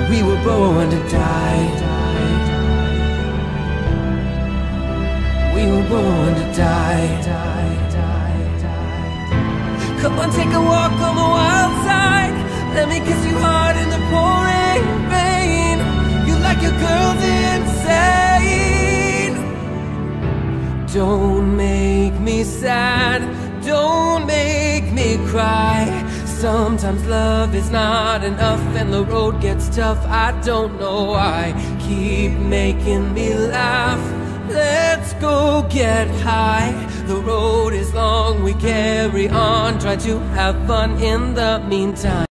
We were born to die. We were born to die. Come on, take a walk on the wild side. Let me kiss you hard in the pouring rain. You like your girls insane. Don't make me sad, don't make me cry. Sometimes love is not enough and the road gets tough. I don't know why. Keep making me laugh. Let's go get high. The road is long, we carry on. Try to have fun in the meantime.